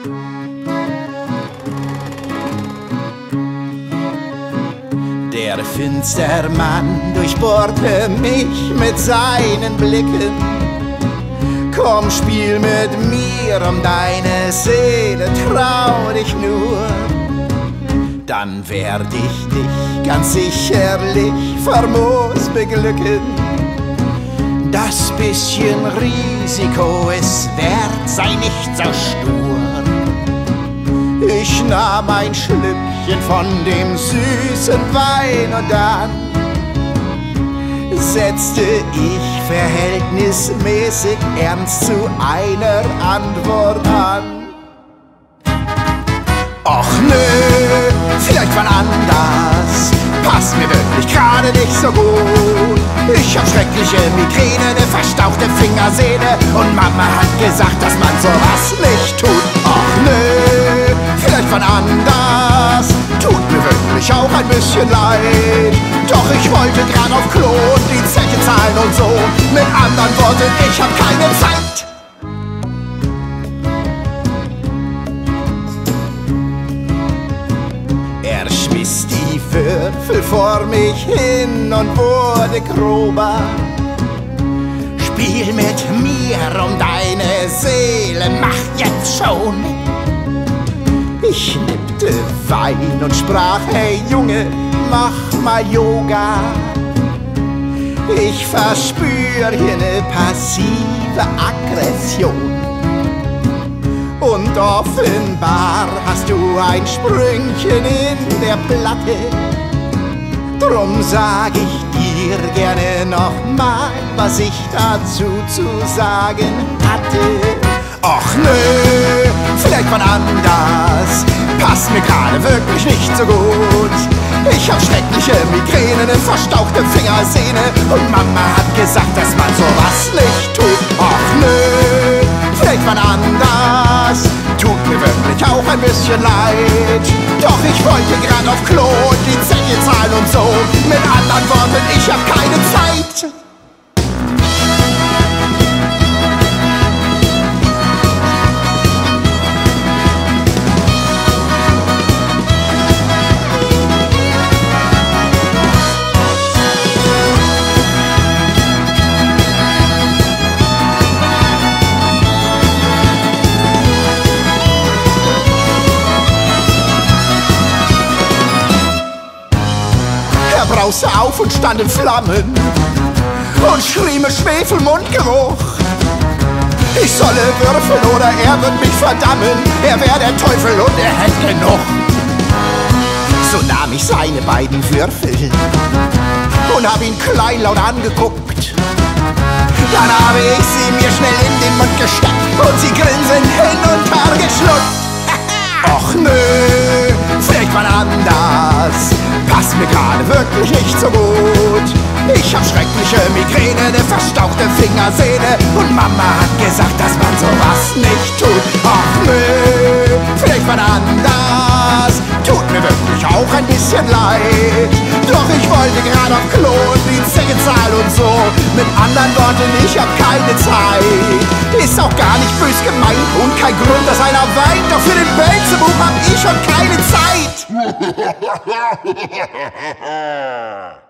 Der Finstermann durchbohrte mich mit seinen Blicken. Komm, spiel mit mir um deine Seele, trau dich nur. Dann werd ich dich ganz sicherlich famos beglücken. Das bisschen Risiko ist wert, sei nicht so stur. Ich nahm ein Schlückchen von dem süßen Wein und dann setzte ich verhältnismäßig ernst zu einer Antwort an. Och nö, vielleicht wann anders, passt mir wirklich gerade nicht so gut. Ich hab schreckliche Migräne, ne verstauchte Fingersehne und Mama hat gesagt, dass man sowas nicht tut. Och nö, vielleicht wann anders, tut mir wirklich auch ein bisschen leid. Doch ich wollte grad auf Klo und die Zeche zahlen und so. Mit anderen Worten, ich hab keine Zeit. Er schmiss die Würfel vor mich hin und wurde grober. Spiel mit mir um deine Seele, mach jetzt schon. Ich nippte Wein und sprach, hey Junge, mach mal Yoga. Ich verspür hier ne passive Aggression. Und offenbar hast du ein Sprüngchen in der Platte. Drum sag ich dir gerne nochmal, was ich dazu zu sagen hatte. Och nö, vielleicht wann anders, passt mir gerade wirklich nicht so gut. Ich hab schreckliche Migräne, ne verstauchte Fingersehne und Mama hat gesagt, dass man sowas nicht tut. Och nö, vielleicht wann anders, tut mir wirklich auch ein bisschen leid. Doch ich wollte grad auf Klo und die Zeche zahlen und so. Mit anderen Worten, ich hab keine Zeit. Brauste auf und stand in Flammen und schrie mit Schwefelmundgeruch. Ich solle würfeln oder er wird mich verdammen. Er wär der Teufel und er hätt genug. So nahm ich seine beiden Würfel und hab ihn kleinlaut angeguckt. Dann habe ich sie mir schnell in den Mund gesteckt und sie grinsend hin und her geschluckt. Och nö, vielleicht mal anders, passt mir gerade wirklich nicht so gut. Ich hab schreckliche Migräne, ne verstauchte Fingersehne und Mama hat gesagt, dass man sowas nicht tut. Och nö, vielleicht mal anders, tut mir wirklich auch ein bisschen leid. Doch ich wollte gerade auf Klo und die Zeche zahlen und so. Mit anderen Worten, ich hab keine Zeit. Ist auch gar nicht bös gemeint und kein Grund, dass einer weint. Doch für den Beelzebub hab ich schon keine Zeit.